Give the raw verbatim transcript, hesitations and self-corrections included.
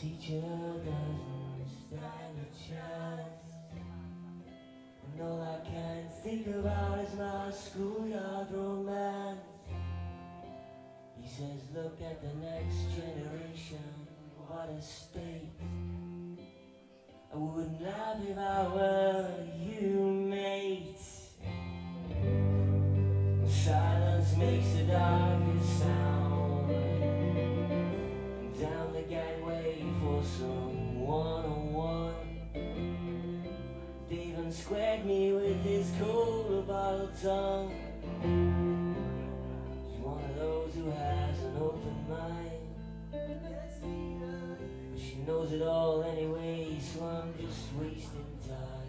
teacher doesn't stand a chance, and all I can think about is my schoolyard romance. He says, look at the next generation, what a state. I wouldn't laugh if I were you, mate. Silence makes the darkest sound, and down the gangway for some one-on-one. Devon squared me with his cold bottle tongue. She's one of those who has an open mind, but she knows it all anyway, so I'm just wasting time.